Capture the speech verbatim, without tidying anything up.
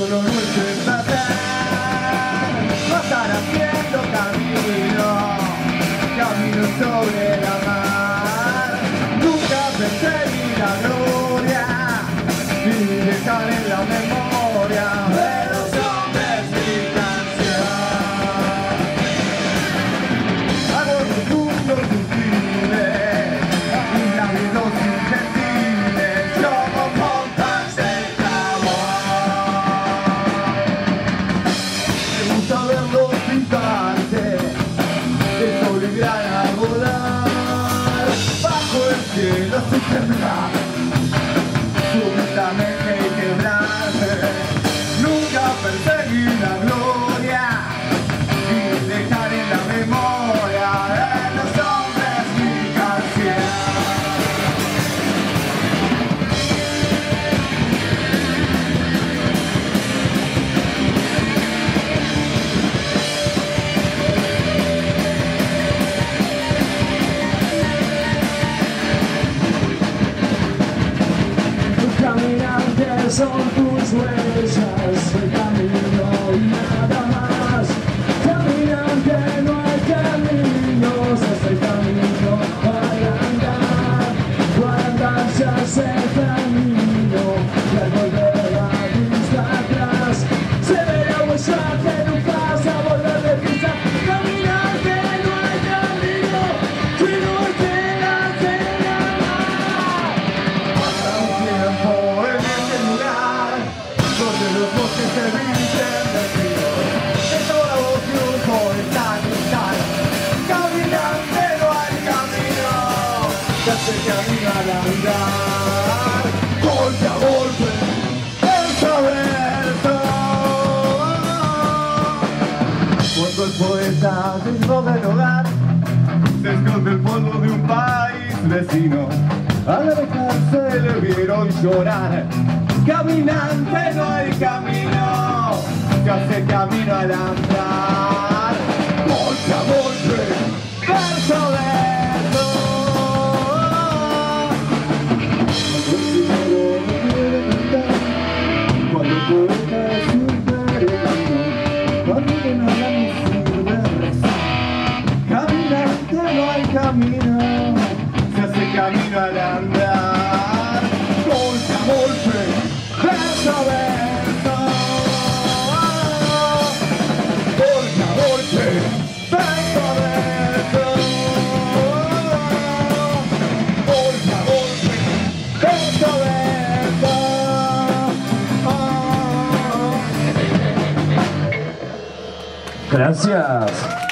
lo nuestro es tratar, no estar haciendo camino, camino sobre la mar. Nunca perseguir la gloria y dejar en la memoria de los hombres mi canción. Hago un mundo sublime y la vida sin gentiles, somos montas de carbón. Me gusta verlos pintarse de sol y gran a volar bajo el cielo sin temblar, súbitamente y quebrarse. Nunca perseguir la gloria y dejar en la memoria de los hombres mi canción. Caminantes son tus huellas, el camino y nada más. Caminante, no hay caminos, es el camino para andar. Para andar se hace el camino y al volver la vista atrás se ve la huella que nunca vas a volver de pista. Caminante, no hay camino, si no es que la Pasa un tiempo en este lugar donde los bosques se visten de frío. Es toda voz y un poeta cristal. Caminante, no hay camino, se hace camino al andar. Golpe a golpe, verso a verso. Cuando el poeta dentro del hogar se esconde el polvo de un país vecino, al alejarse le vieron llorar. Caminante, no hay camino, se hace camino al andar. Golpe a golpe, verso a verso. Cuando el poeta sirve el camino, cuando de nada nos sirve rezar. Caminante, no hay camino, se hace camino al andar. Golpe a golpe, verso a verso. Golpe a golpe, verso a verso. Golpe a golpe, verso a verso. Gracias.